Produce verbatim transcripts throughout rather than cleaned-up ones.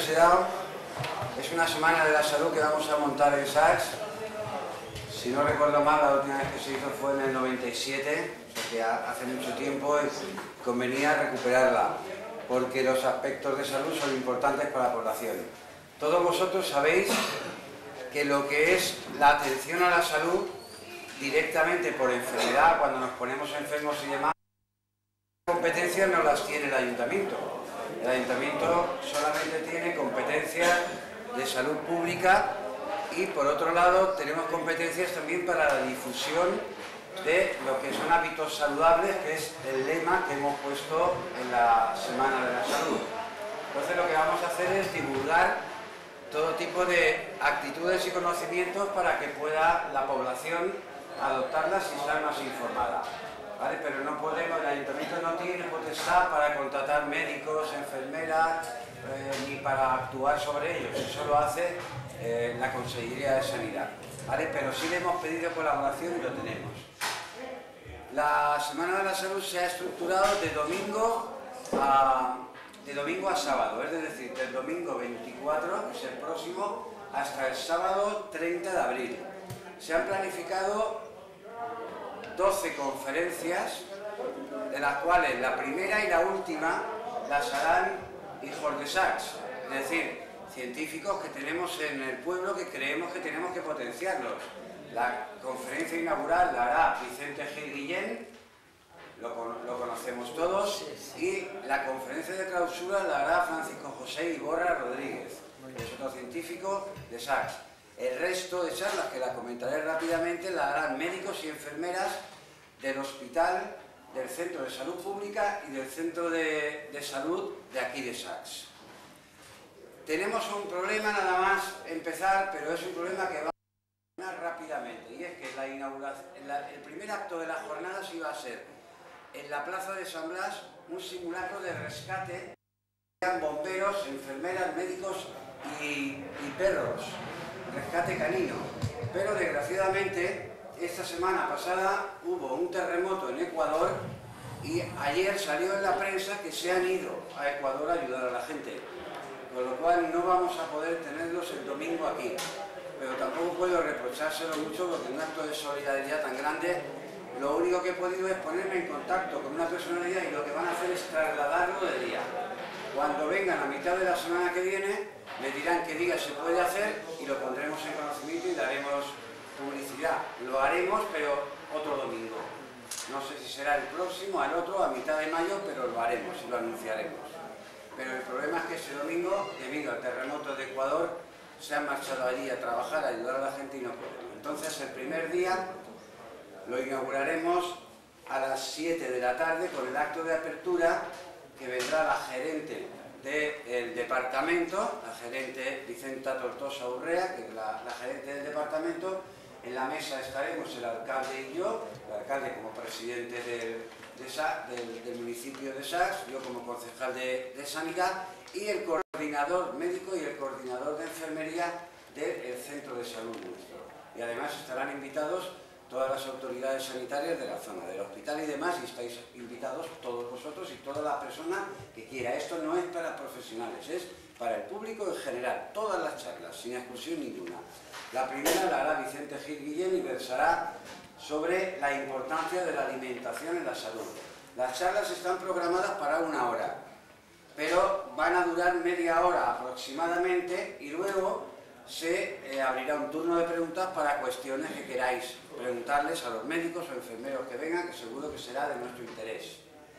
deseado. Es una semana de la salud que vamos a montar en Sachs. Si no recuerdo mal, la última vez que se hizo fue en el noventa y siete, o sea que hace mucho tiempo y convenía recuperarla, porque los aspectos de salud son importantes para la población. Todos vosotros sabéis que lo que es la atención a la salud directamente por enfermedad, cuando nos ponemos enfermos y demás, competencias no las tiene el ayuntamiento. El ayuntamiento solamente tiene competencias de salud pública y por otro lado tenemos competencias también para la difusión de lo que son hábitos saludables, que es el lema que hemos puesto en la Semana de la Salud. Entonces lo que vamos a hacer es divulgar todo tipo de actitudes y conocimientos para que pueda la población adoptarlas y estar más informada. ¿Vale? Pero no podemos, el ayuntamiento no tiene potestad para contratar médicos, enfermeras, eh, ni para actuar sobre ellos. Eso lo hace eh, la Consejería de Sanidad. ¿Vale? Pero sí le hemos pedido colaboración y lo tenemos. La Semana de la Salud se ha estructurado de domingo a, de domingo a sábado, es decir, del domingo veinticuatro, que es el próximo, hasta el sábado treinta de abril. Se han planificado doce conferencias, de las cuales la primera y la última las harán hijos de Sachs, es decir, científicos que tenemos en el pueblo que creemos que tenemos que potenciarlos. La conferencia inaugural la hará Vicente Gil Guillén, lo, lo conocemos todos, y la conferencia de clausura la hará Francisco José Iborra Rodríguez, que es otro científico de Sachs. El resto de charlas, que la comentaré rápidamente, la harán médicos y enfermeras del hospital, del Centro de Salud Pública y del Centro de, de Salud de aquí de Sachs. Tenemos un problema nada más empezar, pero es un problema que va a funcionar rápidamente, y es que la inauguración, la, el primer acto de la jornada se iba a ser en la Plaza de San Blas un simulacro de rescate, eran bomberos, enfermeras, médicos y, y perros. Rescate canino, pero desgraciadamente esta semana pasada hubo un terremoto en Ecuador y ayer salió en la prensa que se han ido a Ecuador a ayudar a la gente, con lo cual no vamos a poder tenerlos el domingo aquí, pero tampoco puedo reprochárselo mucho porque en un acto de solidaridad tan grande lo único que he podido es ponerme en contacto con una personalidad y lo que van a hacer es trasladarlo de día. Cuando vengan a mitad de la semana que viene me dirán qué día se puede hacer y lo pondremos en conocimiento y daremos publicidad. Lo haremos, pero otro domingo. No sé si será el próximo, al otro, a mitad de mayo, pero lo haremos y lo anunciaremos. Pero el problema es que ese domingo, debido al terremoto de Ecuador, se han marchado allí a trabajar, a ayudar a la gente y no podemos. Entonces, el primer día lo inauguraremos a las siete de la tarde con el acto de apertura, que vendrá la gerente del departamento, la gerente Vicenta Tortosa Urrea, que es la, la gerente del departamento. En la mesa estaremos el alcalde y yo, el alcalde como presidente del, de Sa, del, del municipio de Sachs, yo como concejal de, de Sanidad, y el coordinador médico y el coordinador de enfermería del centro de salud nuestro. Y además estarán invitados todas las autoridades sanitarias de la zona, del hospital y demás, y estáis invitados todos vosotros y toda la persona que quiera. Esto no es para profesionales, es para el público en general, todas las charlas, sin exclusión ninguna. La primera la hará Vicente Gil Guillén y versará sobre la importancia de la alimentación en la salud. Las charlas están programadas para una hora, pero van a durar media hora aproximadamente y luego se eh, abrirá un turno de preguntas para cuestiones que queráis preguntarles a los médicos o enfermeros que vengan, que seguro que será de nuestro interés.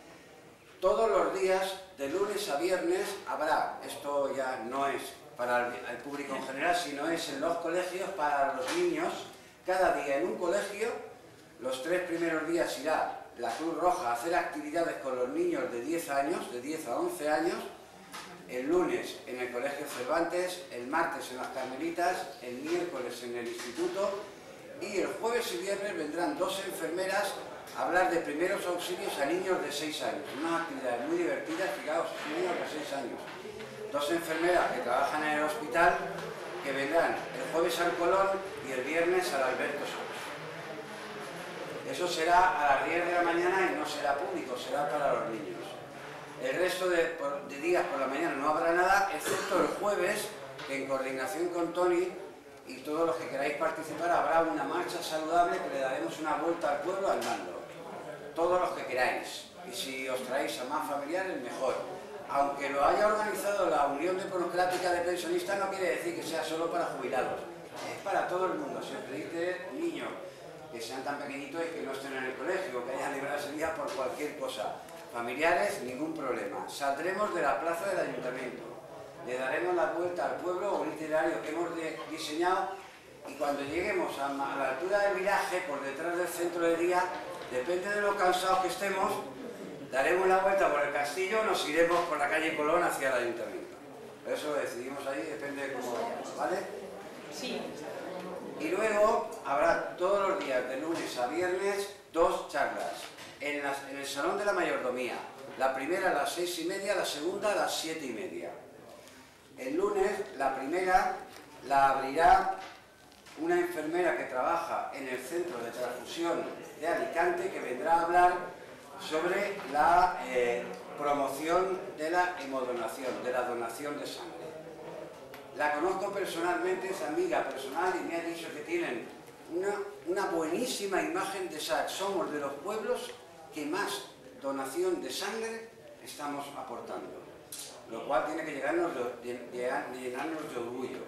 Todos los días, de lunes a viernes, habrá, esto ya no es para el público en general, sino es en los colegios para los niños. Cada día en un colegio, los tres primeros días irá la Cruz Roja a hacer actividades con los niños de diez años, de diez a once años, el lunes en el Colegio Cervantes, el martes en las Carmelitas, el miércoles en el Instituto, y el jueves y viernes vendrán dos enfermeras a hablar de primeros auxilios a niños de seis años. Unas actividades muy divertidas, fijaos, niños de seis años. Dos enfermeras que trabajan en el hospital que vendrán el jueves al Colón y el viernes al Alberto Sols. Eso será a las diez de la mañana y no será público, será para los niños. El resto de, por, de días por la mañana no habrá nada, excepto el jueves, que en coordinación con Tony y todos los que queráis participar habrá una marcha saludable que le daremos una vuelta al pueblo andando. Todos los que queráis. Y si os traéis a más familiares, mejor. Aunque lo haya organizado la Unión Democrática de Pensionistas, no quiere decir que sea solo para jubilados. Es para todo el mundo. Siempre dice niños que sean tan pequeñitos y que no estén en el colegio, que hayan librado ese día por cualquier cosa. Familiares, ningún problema. Saldremos de la plaza del ayuntamiento. Le daremos la vuelta al pueblo, un itinerario que hemos diseñado, y cuando lleguemos a, a la altura del viraje, por detrás del centro de día, depende de lo cansados que estemos, daremos la vuelta por el castillo, nos iremos por la calle Colón hacia el ayuntamiento. Pero eso lo decidimos ahí, depende de cómo vayamos, ¿vale? Sí. Y luego habrá todos los días, de lunes a viernes, dos charlas en, las, en el Salón de la Mayordomía. La primera a las seis y media, la segunda a las siete y media. El lunes, la primera la abrirá una enfermera que trabaja en el Centro de Transfusión de Alicante, que vendrá a hablar sobre la eh, promoción de la hemodonación, de la donación de sangre. La conozco personalmente, es amiga personal, y me ha dicho que tienen una, una buenísima imagen de S A C. Somos de los pueblos que más donación de sangre estamos aportando, lo cual tiene que llegarnos de, de, de, llenarnos de orgullo.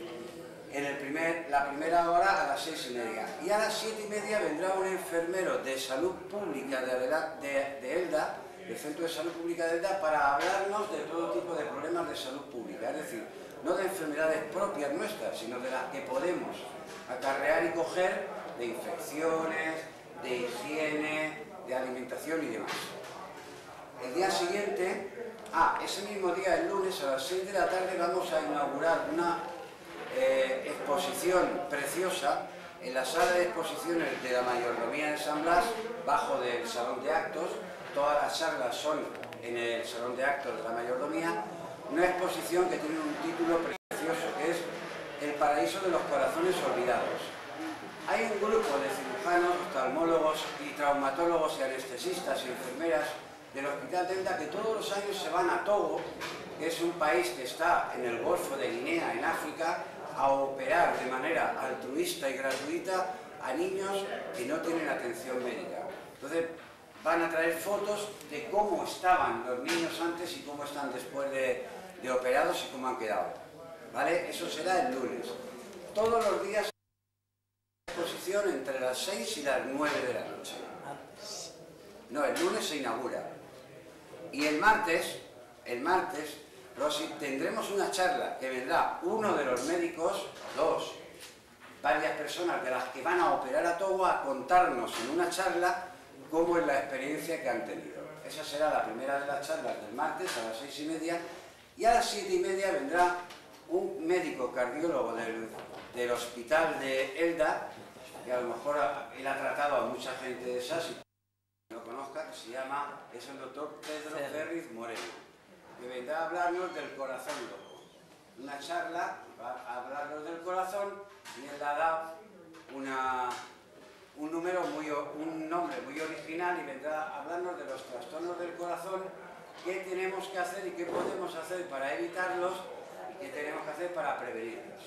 En el primer, la primera hora a las seis y media, y a las siete y media vendrá un enfermero de salud pública de, de, de Elda, del Centro de Salud Pública de Elda, para hablarnos de todo tipo de problemas de salud pública, es decir, no de enfermedades propias nuestras, sino de las que podemos acarrear y coger, de infecciones, de higiene, de alimentación y demás. El día siguiente, ah, ese mismo día, el lunes, a las seis de la tarde, vamos a inaugurar una eh, exposición preciosa en la sala de exposiciones de la Mayordomía de San Blas, bajo del Salón de Actos. Todas las charlas son en el Salón de Actos de la Mayordomía. Una exposición que tiene un título precioso, que es El paraíso de los corazones olvidados. Hay un grupo de cirujanos, oftalmólogos y traumatólogos y anestesistas y enfermeras del Hospital de Elda que todos los años se van a Togo, que es un país que está en el Golfo de Guinea, en África, a operar de manera altruista y gratuita a niños que no tienen atención médica. Entonces, van a traer fotos de cómo estaban los niños antes y cómo están después de, de operados y cómo han quedado. ¿Vale? Eso será el lunes. Todos los días exposición entre las seis y las nueve de la noche. No, el lunes se inaugura. Y el martes, el martes, Rosy, tendremos una charla que vendrá uno de los médicos, dos, varias personas de las que van a operar a Togo, a contarnos en una charla cómo es la experiencia que han tenido. Esa será la primera de las charlas del martes a las seis y media, y a las siete y media vendrá un médico cardiólogo del, del Hospital de Elda, que a lo mejor ha, él ha tratado a mucha gente de S A S, que lo conozca, que se llama, es el doctor Pedro Ferriz Moreno, que vendrá a hablarnos del corazón loco. Una charla, va a hablarnos del corazón, y él ha dado una... un número muy, un nombre muy original, y vendrá a hablarnos de los trastornos del corazón, qué tenemos que hacer y qué podemos hacer para evitarlos y qué tenemos que hacer para prevenirlos.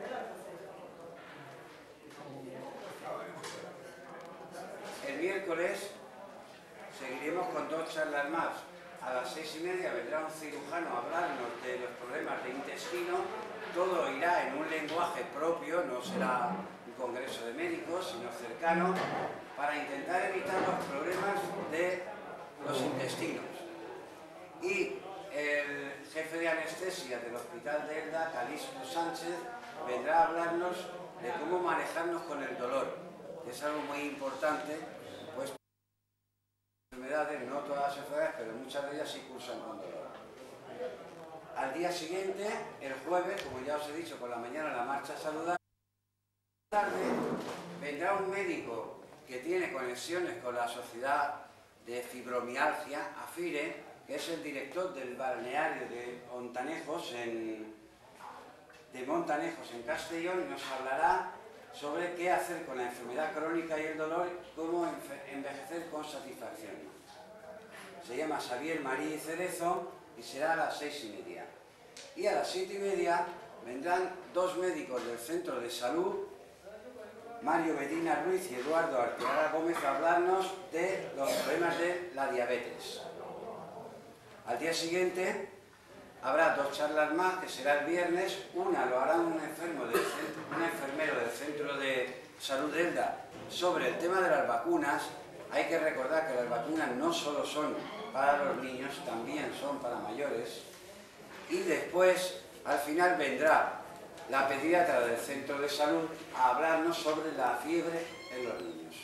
El miércoles seguiremos con dos charlas más. A las seis y media vendrá un cirujano a hablarnos de los problemas de intestino. Todo irá en un lenguaje propio, no será un congreso de médicos, sino cercano, para intentar evitar los problemas de los intestinos. Y el jefe de anestesia del Hospital de Elda, Calixto Sánchez, vendrá a hablarnos de cómo manejarnos con el dolor, que es algo muy importante, pues enfermedades, no todas las enfermedades, pero muchas de ellas sí cursan con dolor. Al día siguiente, el jueves, como ya os he dicho, por la mañana la marcha saludable. Tarde vendrá un médico que tiene conexiones con la Sociedad de Fibromialgia, AFIRE, que es el director del balneario de Montanejos en, de Montanejos en Castellón, y nos hablará sobre qué hacer con la enfermedad crónica y el dolor, cómo envejecer con satisfacción. se llama Xavier María y Cerezo y será a las seis y media. Y a las siete y media vendrán dos médicos del centro de salud, Mario Medina Ruiz y Eduardo Arteaga Gómez, a hablarnos de los problemas de la diabetes. Al día siguiente habrá dos charlas más, que será el viernes. Una lo hará un, enfermo del centro, un enfermero del centro de salud de Elda sobre el tema de las vacunas. Hay que recordar que las vacunas no solo son para los niños, también son para mayores. Y después, al final, vendrá la pediatra del centro de salud a hablarnos sobre la fiebre en los niños.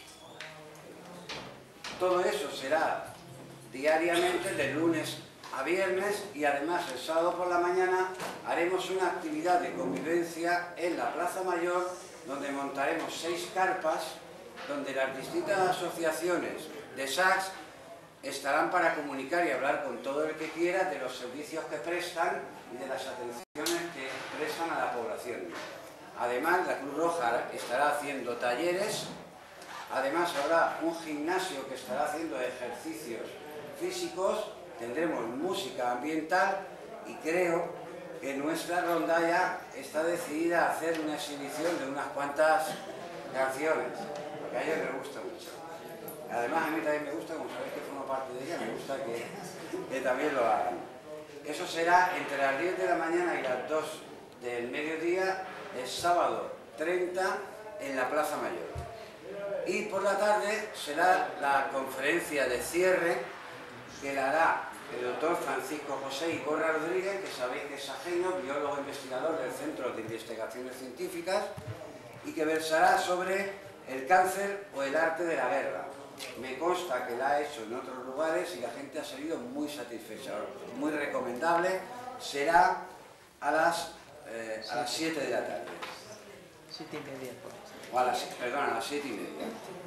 Todo eso será diariamente de lunes a viernes, y además el sábado por la mañana haremos una actividad de convivencia en la Plaza Mayor, donde montaremos seis carpas, donde las distintas asociaciones de S A C S estarán para comunicar y hablar con todo el que quiera de los servicios que prestan y de las atenciones que prestan a la población. Además, la Cruz Roja estará haciendo talleres, además habrá un gimnasio que estará haciendo ejercicios físicos, tendremos música ambiental y creo que nuestra rondalla está decidida a hacer una exhibición de unas cuantas canciones, porque a ellos les gusta mucho. Además, a mí también me gusta, como sabéis que formo parte de ella, me gusta que, que también lo hagan. Eso será entre las diez de la mañana y las dos del mediodía, el sábado treinta, en la Plaza Mayor. Y por la tarde será la conferencia de cierre, que la hará el doctor Francisco José Iborra Rodríguez, que sabéis que es ajeno, biólogo investigador del Centro de Investigaciones Científicas, y que versará sobre el cáncer o el arte de la guerra. Me consta que la ha hecho en otros lugares y la gente ha salido muy satisfecha, muy recomendable. Será a las, eh, a las siete de la tarde. siete y media. O a las, perdón, a las siete y media.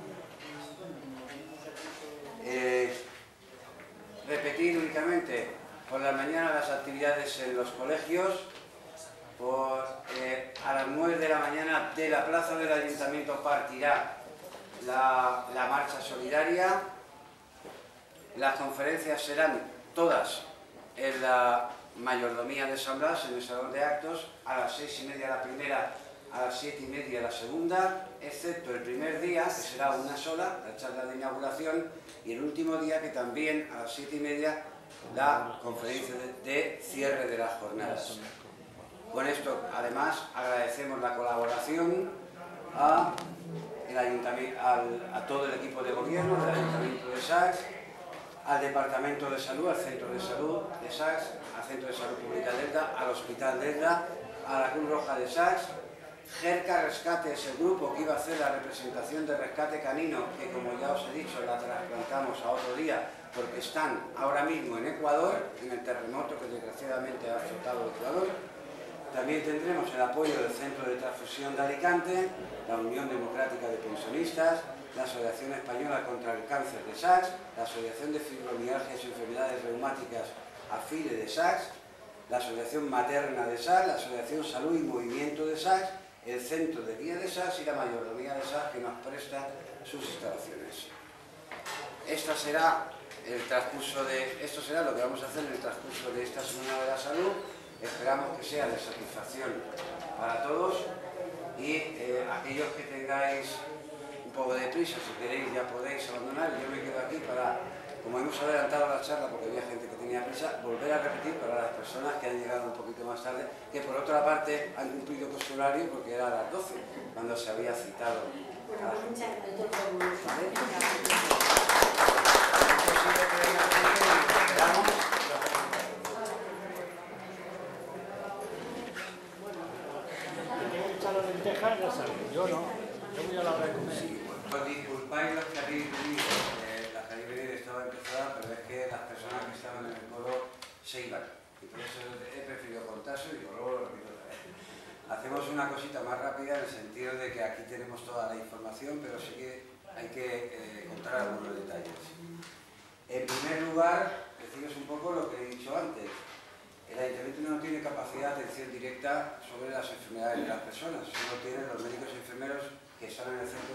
Eh, repetir únicamente por la mañana las actividades en los colegios. Por, eh, a las nueve de la mañana de la plaza del Ayuntamiento partirá la, la marcha solidaria. Las conferencias serán todas en la mayordomía de San Blas, en el salón de actos, a las seis y media la primera, a las siete y media la segunda, excepto el primer día, que será una sola, la charla de inauguración, y el último día, que también a las siete y media, la conferencia de, de cierre de las jornadas. Con esto, además, agradecemos la colaboración a, el ayuntamiento, al, a todo el equipo de gobierno del Ayuntamiento de Sax, al Departamento de Salud, al Centro de Salud de Sax, al Centro de Salud Pública de Elda, al Hospital de Elda, a la Cruz Roja de Sax. Gerca Rescate es el grupo que iba a hacer la representación de rescate canino, que como ya os he dicho, la trasplantamos a otro día, porque están ahora mismo en Ecuador, en el terremoto que desgraciadamente ha azotado Ecuador. También tendremos el apoyo del Centro de Transfusión de Alicante, la Unión Democrática de Pensionistas, la Asociación Española contra el Cáncer de Sax, la Asociación de Fibromialgias y Enfermedades Reumáticas AFILE de Sax, la Asociación Materna de Sax, la Asociación Salud y Movimiento de Sax, el Centro de Guía de Sax y la Mayordomía de Sax, que nos presta sus instalaciones. Esta será el transcurso de, esto será lo que vamos a hacer en el transcurso de esta Semana de la Salud. Esperamos que sea de satisfacción para todos y eh, aquellos que tengáis un poco de prisa, si queréis ya podéis abandonar. Yo me quedo aquí para, como hemos adelantado la charla porque había gente que tenía prisa, volver a repetir para las personas que han llegado un poquito más tarde, que por otra parte han cumplido con su horario porque era a las doce, cuando se había citado a la gente. Yo no, yo voy a la hora de comer. Sí, pues disculpáis los que habéis venido, eh, las que habéis venido estaba empezada, pero es que las personas que estaban en el coro se iban. Y por eso he preferido contarse y digo, luego lo repito otra vez. Hacemos una cosita más rápida en el sentido de que aquí tenemos toda la información, pero sí que hay que eh, contar algunos detalles. En primer lugar, deciros un poco lo que he dicho antes. El Ayuntamiento no tiene capacidad de atención directa sobre las enfermedades de las personas, solo tienen los médicos y enfermeros que están en el centro